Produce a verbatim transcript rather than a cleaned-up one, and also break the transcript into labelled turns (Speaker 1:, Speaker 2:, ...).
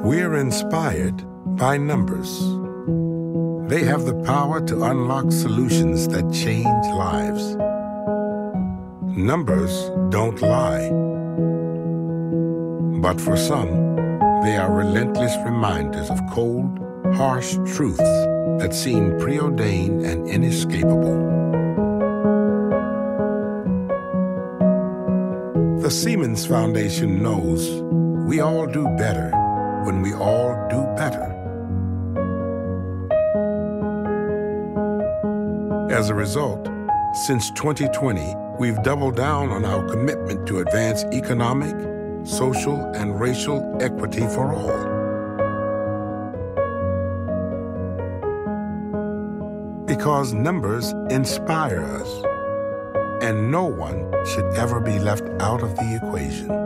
Speaker 1: We're inspired by numbers. They have the power to unlock solutions that change lives. Numbers don't lie. But for some, they are relentless reminders of cold, harsh truths that seem preordained and inescapable. The Siemens Foundation knows we all do better when we all do better. As a result, since twenty twenty, we've doubled down on our commitment to advance economic, social, and racial equity for all. Because numbers inspire us, and no one should ever be left out of the equation.